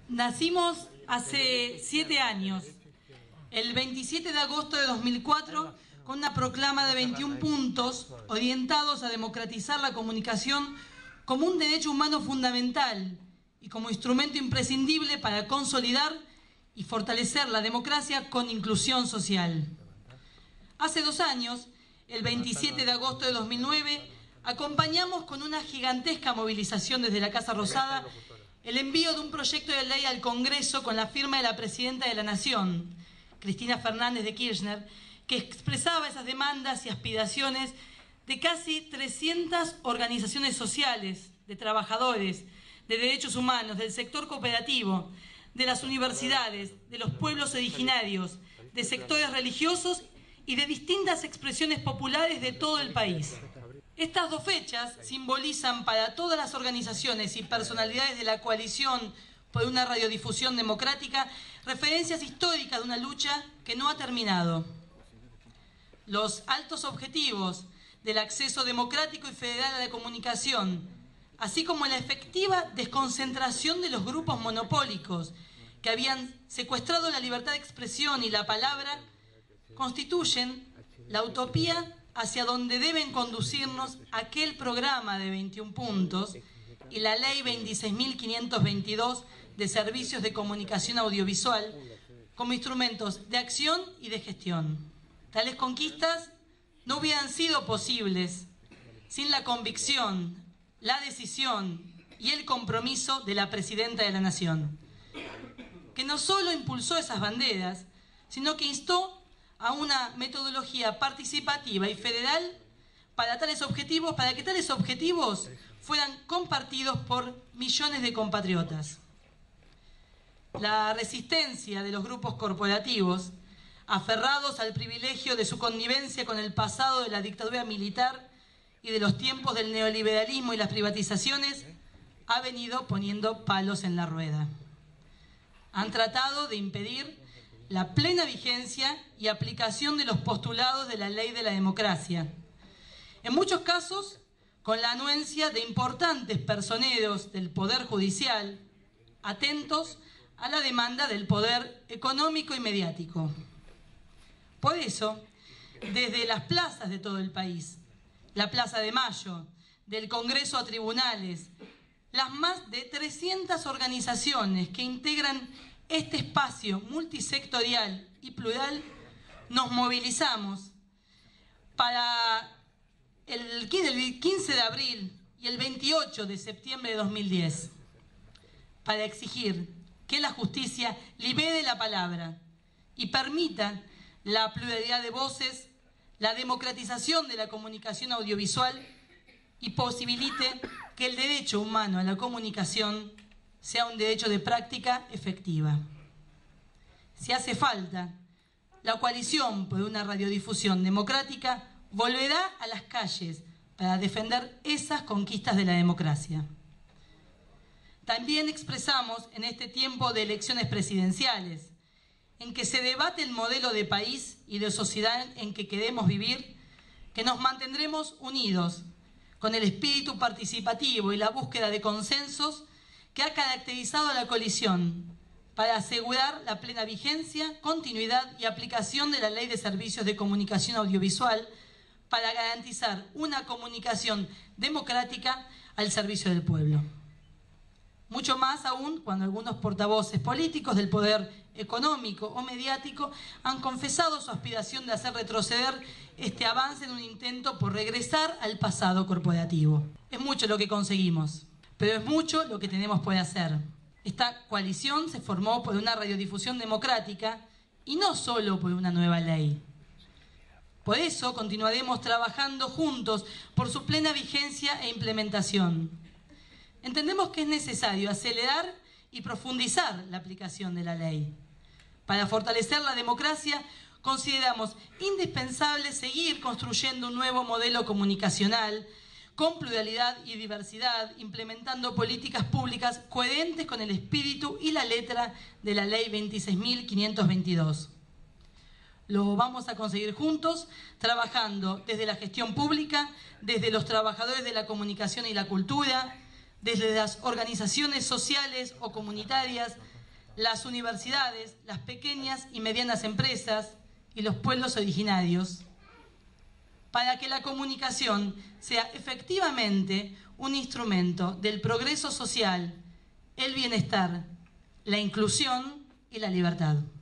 Nacimos hace 7 años, el 27 de agosto de 2004, con una proclama de 21 puntos orientados a democratizar la comunicación como un derecho humano fundamental y como instrumento imprescindible para consolidar y fortalecer la democracia con inclusión social. Hace 2 años, el 27 de agosto de 2009, acompañamos con una gigantesca movilización desde la Casa Rosada el envío de un proyecto de ley al Congreso con la firma de la Presidenta de la Nación, Cristina Fernández de Kirchner, que expresaba esas demandas y aspiraciones de casi 300 organizaciones sociales, de trabajadores, de derechos humanos, del sector cooperativo, de las universidades, de los pueblos originarios, de sectores religiosos y de distintas expresiones populares de todo el país. Estas 2 fechas simbolizan para todas las organizaciones y personalidades de la coalición por una radiodifusión democrática referencias históricas de una lucha que no ha terminado. Los altos objetivos del acceso democrático y federal a la comunicación, así como la efectiva desconcentración de los grupos monopólicos que habían secuestrado la libertad de expresión y la palabra, constituyen la utopía hacia donde deben conducirnos aquel programa de 21 puntos y la ley 26.522 de servicios de comunicación audiovisual como instrumentos de acción y de gestión. Tales conquistas no hubieran sido posibles sin la convicción, la decisión y el compromiso de la Presidenta de la Nación, que no solo impulsó esas banderas, sino que instó a una metodología participativa y federal para que tales objetivos fueran compartidos por millones de compatriotas. La resistencia de los grupos corporativos, aferrados al privilegio de su connivencia con el pasado de la dictadura militar y de los tiempos del neoliberalismo y las privatizaciones, ha venido poniendo palos en la rueda. Han tratado de impedir la plena vigencia y aplicación de los postulados de la ley de la democracia. En muchos casos, con la anuencia de importantes personeros del Poder Judicial, atentos a la demanda del poder económico y mediático. Por eso, desde las plazas de todo el país, la Plaza de Mayo, del Congreso a tribunales, las más de 300 organizaciones que integran este espacio multisectorial y plural, nos movilizamos para el 15 de abril y el 28 de septiembre de 2010 para exigir que la justicia libere la palabra y permita la pluralidad de voces, la democratización de la comunicación audiovisual y posibilite que el derecho humano a la comunicación sea un derecho de práctica efectiva. Si hace falta, la coalición por una radiodifusión democrática volverá a las calles para defender esas conquistas de la democracia. También expresamos en este tiempo de elecciones presidenciales, en que se debate el modelo de país y de sociedad en que queremos vivir, que nos mantendremos unidos con el espíritu participativo y la búsqueda de consensos que ha caracterizado a la coalición para asegurar la plena vigencia, continuidad y aplicación de la Ley de Servicios de Comunicación Audiovisual para garantizar una comunicación democrática al servicio del pueblo. Mucho más aún cuando algunos portavoces políticos del poder económico o mediático han confesado su aspiración de hacer retroceder este avance en un intento por regresar al pasado corporativo. Es mucho lo que conseguimos, pero es mucho lo que tenemos por hacer. Esta coalición se formó por una radiodifusión democrática y no solo por una nueva ley. Por eso continuaremos trabajando juntos por su plena vigencia e implementación. Entendemos que es necesario acelerar y profundizar la aplicación de la ley. Para fortalecer la democracia, consideramos indispensable seguir construyendo un nuevo modelo comunicacional con pluralidad y diversidad, implementando políticas públicas coherentes con el espíritu y la letra de la Ley 26.522. Lo vamos a conseguir juntos, trabajando desde la gestión pública, desde los trabajadores de la comunicación y la cultura, desde las organizaciones sociales o comunitarias, las universidades, las pequeñas y medianas empresas y los pueblos originarios, para que la comunicación sea efectivamente un instrumento del progreso social, el bienestar, la inclusión y la libertad.